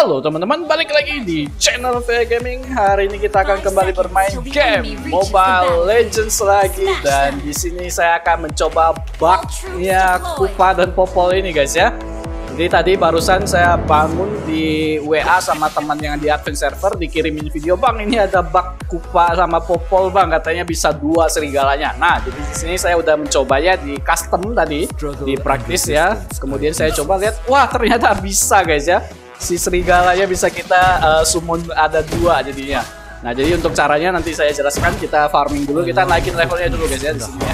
Halo teman-teman, balik lagi di channel VA Gaming. Hari ini kita akan kembali bermain game Mobile Legends lagi, dan di sini saya akan mencoba bugnya Kupa dan Popol ini guys ya. Jadi tadi barusan saya bangun di WA sama teman yang di advance server, dikirimin video, "Bang, ini ada bug Kupa sama Popol bang, katanya bisa 2 serigalanya." Nah, jadi di sini saya udah mencobanya di custom tadi, di praktis ya. Kemudian saya coba lihat, wah ternyata bisa guys ya. Si serigalanya bisa kita summon ada 2 jadinya. Nah, jadi untuk caranya nanti saya jelaskan. Kita farming dulu, kita naikin levelnya dulu guys ya di sini ya.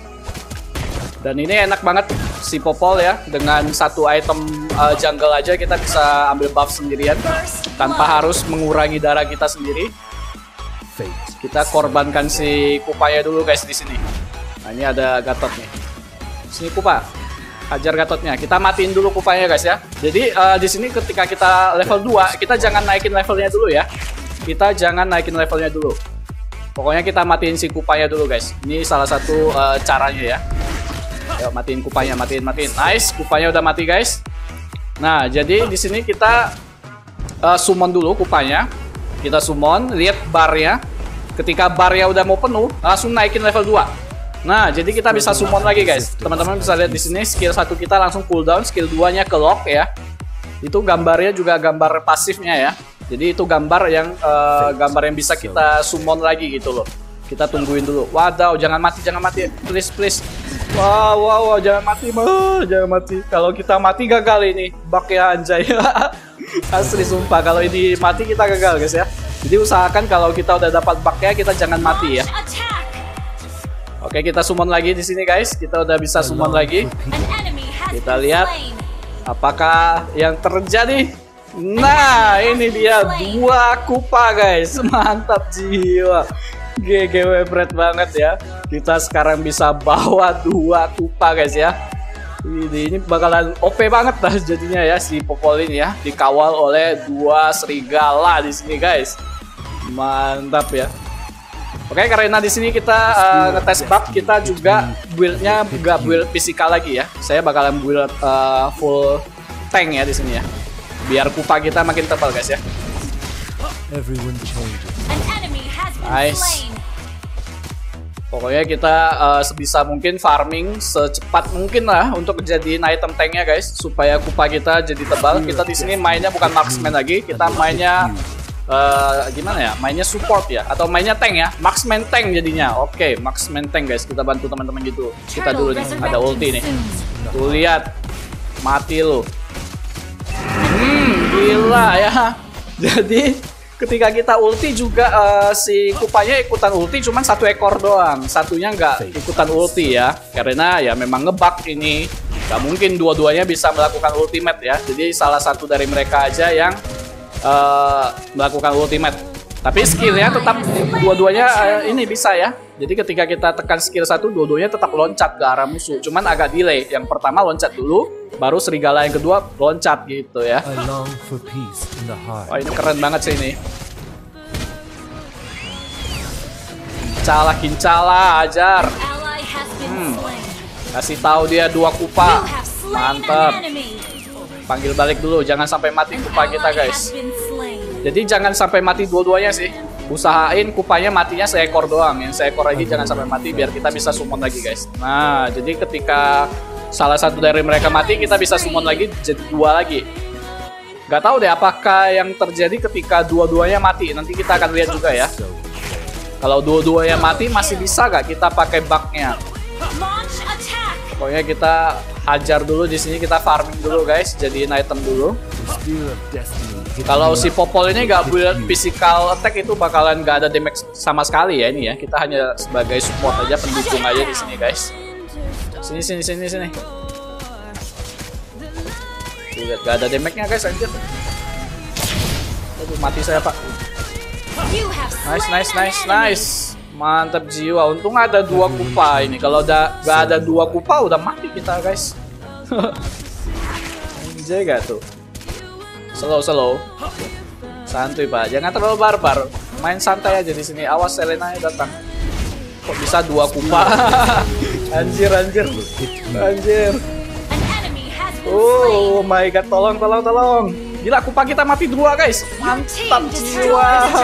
Dan ini enak banget si Popol ya, dengan 1 item jungle aja kita bisa ambil buff sendirian tanpa harus mengurangi darah kita sendiri. Kita korbankan si Kupanya dulu guys di sini. Nah, ini ada Gatot nih. Sini Kupa. Hajar Gatotnya. Kita matiin dulu Kupanya guys ya. Jadi di sini ketika kita level 2, kita jangan naikin levelnya dulu ya. Kita jangan naikin levelnya dulu. Pokoknya kita matiin si Kupanya dulu guys. Ini salah satu caranya ya. Ayo matiin Kupanya, matiin. Nice, Kupanya udah mati guys. Nah, jadi di sini kita summon dulu Kupanya. Kita summon, lihat barnya. Ketika barnya udah mau penuh, langsung naikin level 2. Nah, jadi kita bisa summon lagi guys. Teman-teman bisa lihat di sini skill 1 kita langsung cooldown, skill 2-nya ke lock ya. Itu gambarnya juga gambar pasifnya ya. Jadi itu gambar yang bisa kita summon lagi gitu loh. Kita tungguin dulu. Wadaw, jangan mati, please. Wow, jangan mati. Kalau kita mati gagal ini. Bug ya anjay. Asli sumpah, kalau ini mati kita gagal guys ya. Jadi usahakan kalau kita udah dapat bugnya kita jangan mati ya. Oke, kita summon lagi di sini guys. Kita udah bisa summon lagi. Kita lihat apakah yang terjadi. Nah, ini dia 2 Kupa guys. Mantap jiwa. GGW berat banget ya. Kita sekarang bisa bawa 2 Kupa guys ya. Ini bakalan OP banget lah jadinya ya si Popol ini ya. Dikawal oleh 2 serigala di sini guys. Mantap ya. Oke, karena di sini kita ngetes bug, kita juga build-nya nggak build fisikal lagi ya. Saya bakalan build full tank ya di sini ya. Biar Kupa kita makin tebal guys ya. Nice. Pokoknya kita sebisa mungkin farming secepat mungkin lah untuk jadiin item tanknya guys, supaya Kupa kita jadi tebal. Kita di sini mainnya bukan marksman lagi, kita mainnya gimana ya? Mainnya support ya, atau mainnya tank ya, marksman tank jadinya. Oke, marksman tank guys, kita bantu teman-teman gitu. Kita dulu nih, ada ulti nih. Tuh lihat, mati lo. Gila ya. Jadi ketika kita ulti juga si Kupanya ikutan ulti, cuman 1 ekor doang, satunya nggak ikutan ulti ya, karena ya memang ngebug ini. Nggak mungkin dua-duanya bisa melakukan ultimate ya. Jadi salah satu dari mereka aja yang melakukan ultimate. Tapi skillnya tetap dua-duanya ini bisa ya. Jadi ketika kita tekan skill 1, dua-duanya tetap loncat ke arah musuh. Cuman agak delay. Yang pertama loncat dulu, baru serigala yang kedua loncat gitu ya. Wah, ini keren banget sih ini. Kincala, ajar. Kasih tahu dia 2 Kupa. Mantap. Panggil balik dulu, jangan sampai mati Kupa kita guys. Jadi jangan sampai mati dua-duanya sih. Usahain Kupanya matinya seekor doang. Yang seekor lagi jangan sampai mati biar kita bisa summon lagi guys. Nah, jadi ketika salah satu dari mereka mati, kita bisa summon lagi jadi 2 lagi. Gak tahu deh apakah yang terjadi ketika dua-duanya mati. Nanti kita akan lihat juga ya. Kalau dua-duanya mati masih bisa gak kita pakai bugnya? Pokoknya kita hajar dulu di sini, kita farming dulu guys, jadiin item dulu. Kalau si Popol ini nggak build physical attack, itu bakalan nggak ada damage sama sekali ya ini ya. Kita hanya sebagai support aja, pendukung aja di sini guys. Sini. Lihat nggak ada damage-nya guys, anjir. Aduh, mati saya pak. Nice. Mantap jiwa. Untung ada 2 Kupa ini. Kalau nggak ada 2 Kupa udah mati kita guys. Anjay gak tuh. Slow. Santuy pak. Jangan terlalu barbar. Main santai aja di sini. Awas Selena datang. Kok bisa 2 Kupa? Anjir. Oh my god, tolong. Gila, Kupa kita mati 2 guys. Mantap jiwa.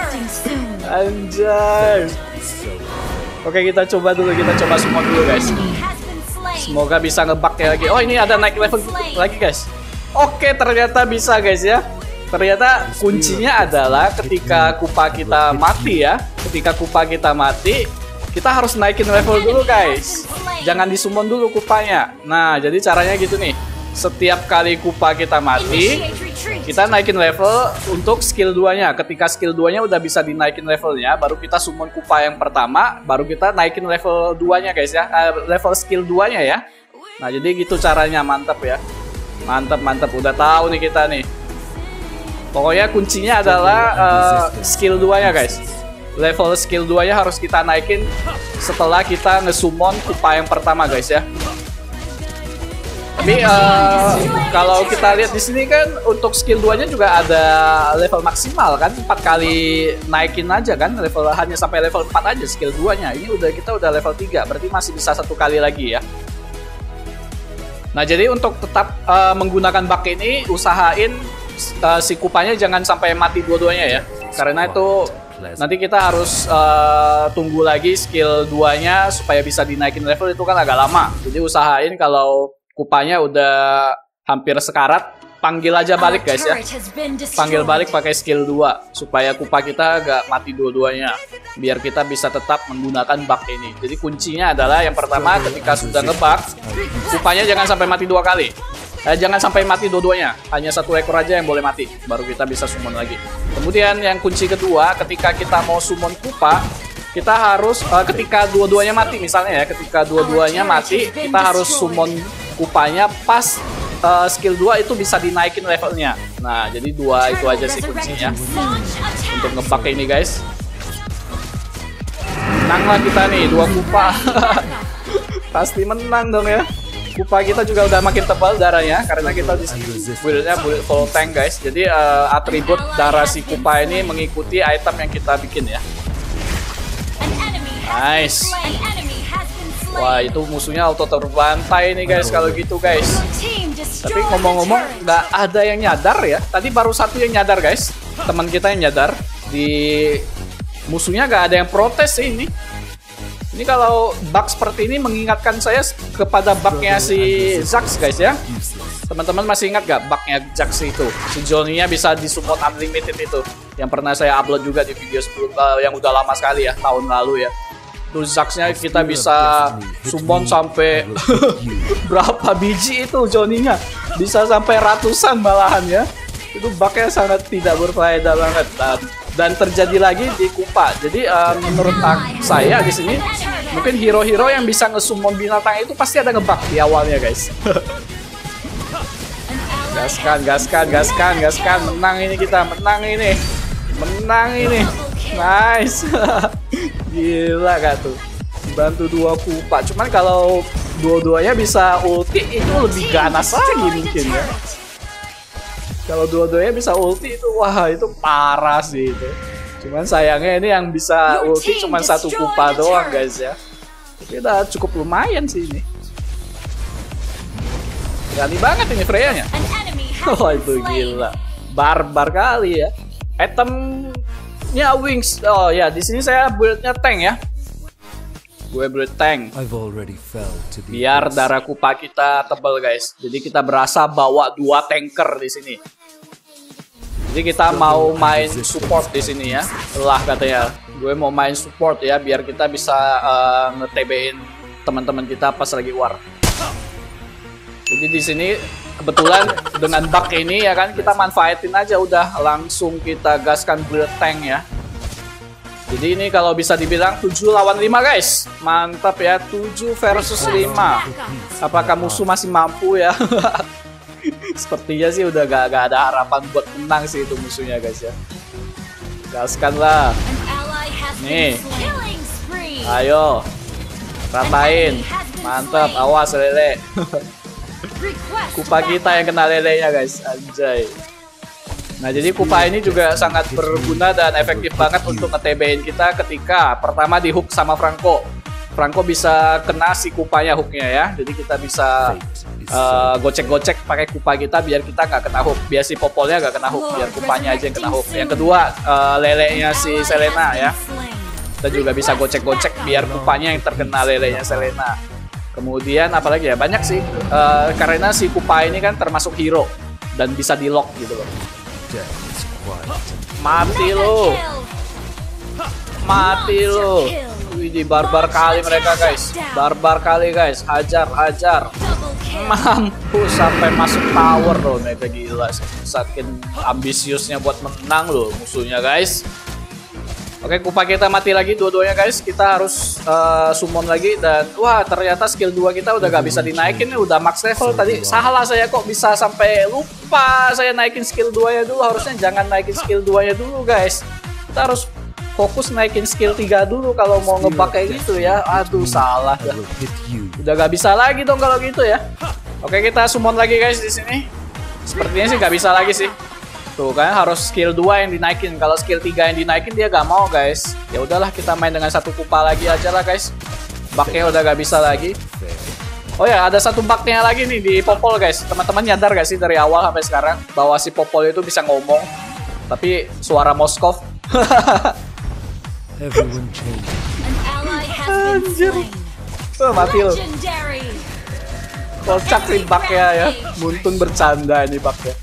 Anjay. Oke, kita coba dulu, kita coba semua dulu guys. Semoga bisa ngebug ya lagi. Oh, ini ada naik level lagi guys. Oke, ternyata bisa guys ya. Ternyata kuncinya adalah ketika Kupa kita mati ya. Ketika Kupa kita mati, kita harus naikin level dulu guys. Jangan disummon dulu Kupanya. Nah, jadi caranya gitu nih. Setiap kali Kupa kita mati, kita naikin level untuk skill 2-nya. Ketika skill 2-nya udah bisa dinaikin levelnya, baru kita summon Kupa yang pertama, baru kita naikin level 2-nya guys ya. Level skill 2-nya ya. Nah, jadi gitu caranya, mantap ya. Mantap, mantap. Udah tahu nih kita nih. Pokoknya kuncinya adalah skill 2-nya guys. Level skill 2-nya harus kita naikin setelah kita nge-summon Kupa yang pertama guys ya. Tapi kalau kita lihat di sini kan untuk skill 2-nya juga ada level maksimal kan, 4 kali naikin aja kan, level hanya sampai level 4 aja skill 2-nya. Ini kita udah level 3, berarti masih bisa 1 kali lagi ya. Nah, jadi untuk tetap menggunakan bug ini, usahain si Kupanya jangan sampai mati dua-duanya ya. Karena itu nanti kita harus tunggu lagi skill 2-nya supaya bisa dinaikin level, itu kan agak lama. Jadi usahain kalau Kupanya udah hampir sekarat, panggil aja balik guys ya. Panggil balik pakai skill 2 supaya Kupa kita gak mati dua-duanya. Biar kita bisa tetap menggunakan bug ini. Jadi kuncinya adalah yang pertama, ketika sudah ngebug, Kupanya jangan sampai mati 2 kali. Jangan sampai mati dua-duanya. Hanya 1 ekor aja yang boleh mati. Baru kita bisa summon lagi. Kemudian yang kunci kedua, ketika kita mau summon Kupa, kita harus ketika dua-duanya mati misalnya ya, ketika dua-duanya mati, kita harus summon Kupanya pas skill 2 itu bisa dinaikin levelnya. Nah, jadi 2 itu aja sih kuncinya untuk ngebug ini guys. Menanglah kita nih 2 Kupa. Pasti menang dong ya. Kupa kita juga udah makin tebal darahnya karena kita di sini build-nya build full tank guys. Jadi atribut darah si Kupa ini mengikuti item yang kita bikin ya. Nice. Wah, itu musuhnya auto terbantai nih guys kalau gitu guys. Tapi ngomong-ngomong nggak ada yang nyadar ya. Tadi baru 1 yang nyadar guys. Teman kita yang nyadar. Di musuhnya nggak ada yang protes sih ini. Ini kalau bug seperti ini mengingatkan saya kepada bugnya si Zax guys ya. Teman-teman masih ingat gak bugnya Zax itu? Si Johnny-nya bisa disupport unlimited itu. Yang pernah saya upload juga di video sebelum yang udah lama sekali ya, tahun lalu ya. Tuh Zax-nya kita bisa summon sampai berapa biji itu Johnny-nya. Bisa sampai ratusan malahan ya. Itu bugnya sangat tidak berfaedah banget. Dan terjadi lagi di Kupa. Jadi menurut saya di sini mungkin hero-hero yang bisa nge-summon binatang itu pasti ada ngebug di awalnya guys. Gaskan, gaskan, gaskan, gaskan. Menang ini kita, menang ini. Menang ini. Nice. Gila gak tuh. Bantu 2 Kupa. Cuman kalau dua-duanya bisa ulti itu lebih ganas lagi mungkin ya. Kalau dua-duanya bisa ulti itu wah itu parah sih itu. Cuman sayangnya ini yang bisa ulti cuma 1 Kupa doang guys ya. Tapi udah cukup lumayan sih ini. Berani banget ini Freya-nya. Oh itu gila. Barbar kali ya. Itemnya wings. Oh ya, di sini saya build-nya tank ya. Gue build tank. Biar darah Kupa kita tebal guys. Jadi kita berasa bawa 2 tanker di sini. Jadi kita mau main support di sini ya. Lah katanya, gue mau main support ya biar kita bisa nge-TB-in teman-teman kita pas lagi war. Jadi di sini kebetulan dengan bug ini ya kan kita manfaatin aja udah langsung kita gaskan build tank ya. Jadi ini kalau bisa dibilang 7 lawan 5 guys. Mantap ya, 7 versus 5. Apakah musuh masih mampu ya? Sepertinya sih udah gak ada harapan buat menang sih itu musuhnya guys ya. Gaskan lah. Nih. Ayo. Ratain. Mantap, awas lele. Kupa kita yang kena lelenya guys. Anjay. Nah jadi Kupa ini juga sangat berguna dan efektif banget untuk nge-TB-in kita ketika pertama di hook sama Franco. Franco bisa kena si kupanya hooknya ya. Jadi kita bisa gocek-gocek pakai kupa kita biar kita nggak kena hook. Biar si Popolnya nggak kena hook, biar kupanya aja yang kena hook. Yang kedua lelenya si Selena ya. Kita juga bisa gocek-gocek biar kupanya yang terkena lelenya Selena. Kemudian apalagi ya, banyak sih. Karena si kupa ini kan termasuk hero dan bisa di lock gitu loh. Mati lo. Mati lo. Wih, barbar kali mereka guys. Barbar kali guys. Hajar, hajar. Mampus sampai masuk tower loh mereka, gila. Saking ambisiusnya buat menang loh musuhnya guys. Oke, kupa kita mati lagi dua-duanya guys. Kita harus summon lagi dan wah, ternyata skill 2 kita udah gak bisa dinaikin, udah max level. Tadi salah saya kok bisa sampai lupa saya naikin skill 2-nya dulu. Harusnya jangan naikin skill 2-nya dulu guys. Kita harus fokus naikin skill 3 dulu kalau mau ngebug kayak gitu ya. Aduh, salah dah. Udah gak bisa lagi dong kalau gitu ya. Oke, kita summon lagi guys di sini. Sepertinya sih gak bisa lagi sih. Tuh kan harus skill 2 yang dinaikin. Kalau skill 3 yang dinaikin dia gak mau guys. Ya udahlah, kita main dengan satu kupa lagi aja lah guys. Bugnya udah gak bisa lagi. Oh ya, ada satu bugnya lagi nih di Popol guys. Teman-teman nyadar gak sih dari awal sampai sekarang bahwa si Popol itu bisa ngomong tapi suara Moskov. Anjir. Mati lo. Kocak sih bugnya ya. Muntun bercanda ini bugnya.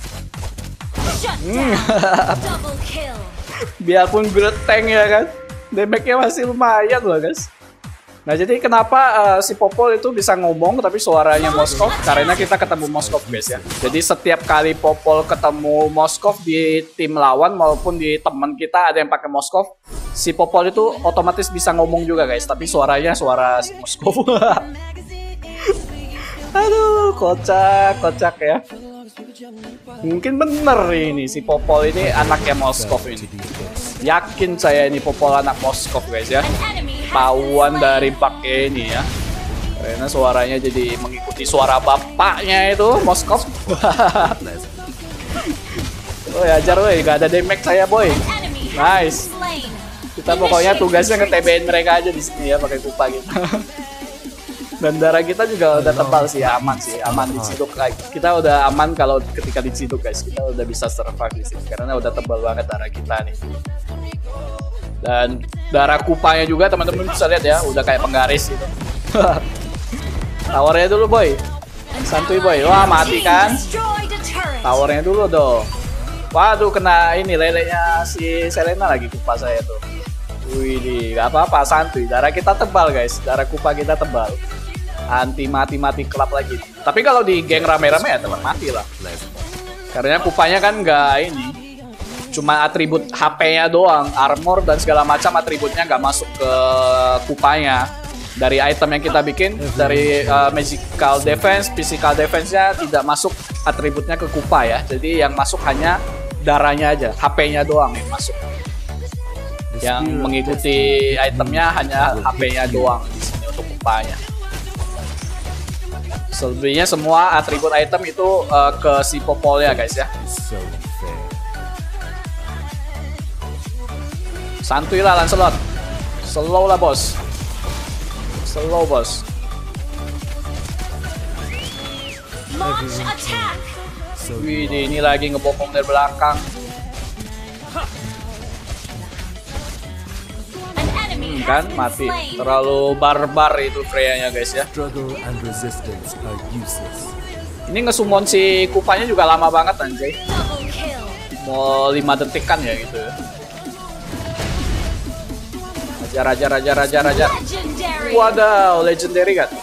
Biarpun build tank ya kan, damage-nya masih lumayan loh guys. Nah, jadi kenapa si Popol itu bisa ngomong tapi suaranya Moskov? Karena kita ketemu Moskov guys ya. Jadi setiap kali Popol ketemu Moskov di tim lawan maupun di teman kita ada yang pakai Moskov, si Popol itu otomatis bisa ngomong juga guys, tapi suaranya suara si Moskov. Aduh, kocak, kocak ya. Mungkin bener ini si Popol ini anaknya Moskov ini. Yakin saya ini Popol anak Moskov guys ya. Tahuan dari pakai ini ya. Karena suaranya jadi mengikuti suara bapaknya itu Moskov. Oh ya, ajar woi, gak ada damage saya boy. Nice. Kita pokoknya tugasnya nge-TB-in mereka aja di sini ya pakai kupa gitu. Dan darah kita juga udah tebal sih, aman sih, aman diciduk. Kita udah aman kalau ketika diciduk guys, kita udah bisa survive di sini karena udah tebal banget darah kita nih. Dan darah kupanya juga teman-teman bisa lihat ya, udah kayak penggaris gitu. Towernya dulu boy, santuy boy. Wah, mati kan? Towernya dulu dong. Waduh, kena ini lelenya si Selena lagi kupa saya tuh. Wih, gak apa-apa, santuy. Darah kita tebal guys, darah kupa kita tebal. Anti mati kelap lagi. Tapi kalau di geng rame-rame ya teman mati lah. Karena kupanya kan nggak ini, cuma atribut HP-nya doang, armor dan segala macam atributnya nggak masuk ke kupanya. Dari item yang kita bikin, dari magical defense, physical defense-nya tidak masuk atributnya ke kupa ya. Jadi yang masuk hanya darahnya aja, HP-nya doang yang masuk. Yang mengikuti itemnya hanya HP-nya doang di sini untuk kupanya. Selebihnya semua atribut item itu ke si Popolnya guys ya. Santuy lah Lancelot. Slow lah bos. Slow bos. Wih, ini lagi ngebopong dari belakang. Kan mati, terlalu barbar itu Freya-nya guys ya. Ini ngesummon si kupanya juga lama banget anjay. Mau 5 detik kan ya gitu ya. Ajar. Wadaw, legendary kan.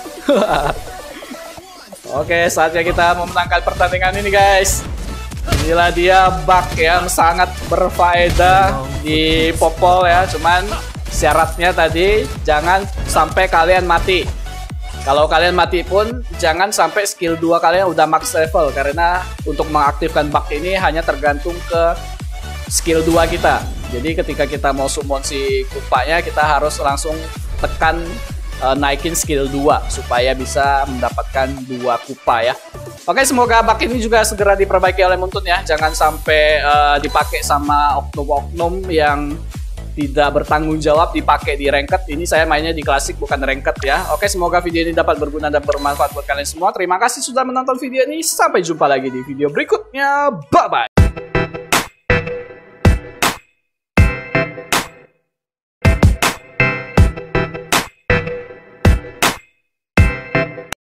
Oke, saatnya kita memenangkan pertandingan ini guys. Inilah dia bug yang sangat berfaedah di Popol ya. Cuman syaratnya tadi jangan sampai kalian mati. Kalau kalian mati pun jangan sampai skill 2 kalian udah max level. Karena untuk mengaktifkan bug ini hanya tergantung ke skill 2 kita. Jadi ketika kita mau summon si kupanya, kita harus langsung tekan naikin skill 2 supaya bisa mendapatkan 2 kupa ya. Oke, semoga bug ini juga segera diperbaiki oleh Muntun ya. Jangan sampai dipakai sama oknum-oknum yang tidak bertanggung jawab dipakai di ranked. Ini saya mainnya di klasik bukan ranked ya. Oke, semoga video ini dapat berguna dan bermanfaat buat kalian semua. Terima kasih sudah menonton video ini. Sampai jumpa lagi di video berikutnya. Bye bye.